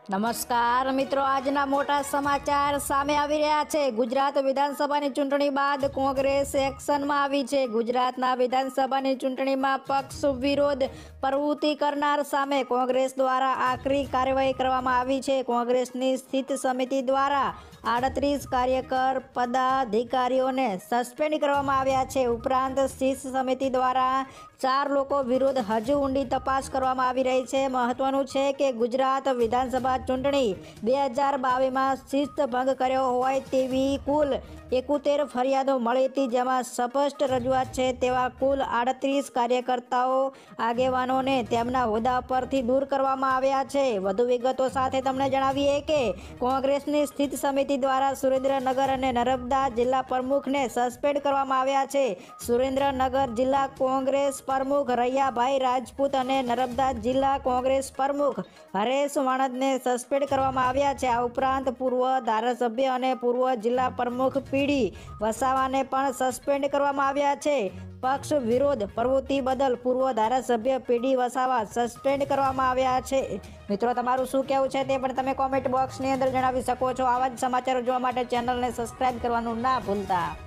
નમસ્કાર મિત્રો, આજના મોટા સમાચાર સામે આવી રહ્યા છે। ગુજરાત વિધાનસભાની ચૂંટણી બાદ કોંગ્રેસ એક્શનમાં આવી છે। ગુજરાતના વિધાનસભાની ચૂંટણીમાં પક્ષ વિરોધ પ્રવૃત્તિ કરનાર સામે કોંગ્રેસ દ્વારા આકરી કાર્યવાહી કરવામાં આવી છે। કોંગ્રેસની સ્થિત સમિતિ દ્વારા 38 કાર્યકર પદાધિકારીઓને સસ્પેન્ડ કરવામાં આવ્યા છે। ઉપરાંત સ્થિત સમિતિ દ્વારા 4 લોકો વિરુદ્ધ હજુ ઊંડી તપાસ કરવામાં આવી રહી છે। મહત્વનું છે કે ગુજરાત વિધાનસભા ચૂંટણી 2022માં શિસ્ત ભંગ કર્યો હોય તેવી કુલ 71 ફરિયાદો મળી હતી, જેમાં સ્પષ્ટ રજૂઆત છે તેવા કુલ 38 કાર્યકર્તાઓ આગેવાનોને તેમના હોદ્દા પરથી દૂર કરવામાં આવ્યા છે। વધુ વિગતો સાથે તમને જણાવીએ કે કોંગ્રેસની સ્થિત સમિતિ દ્વારા સુરેન્દ્રનગર અને નર્મદા જિલ્લા પ્રમુખને સસ્પેન્ડ કરવામાં આવ્યા છે। સુરેન્દ્રનગર જિલ્લા કોંગ્રેસ પ્રમુખ રૈયાભાઈ રાજપૂત અને નર્મદા જિલ્લા કોંગ્રેસ પ્રમુખ હરેશ વાણદને સસ્પેન્ડ કરવામાં આવ્યા છે। આ ઉપરાંત પૂર્વ ધારાસભ્ય અને પૂર્વ જિલ્લા પ્રમુખ પીડી વસાવાને પણ સસ્પેન્ડ કરવામાં આવ્યા છે। પક્ષ વિરોધ પ્રવૃત્તિ બદલ પૂર્વ ધારાસભ્ય પીડી વસાવા સસ્પેન્ડ કરવામાં આવ્યા છે। મિત્રો, તમારું શું કહેવું છે તે પણ તમે કોમેન્ટ બોક્સની અંદર જણાવી શકો છો। આવા જ સમાચારો જોવા માટે ચેનલને સબસ્ક્રાઇબ કરવાનું ના ભૂલતા।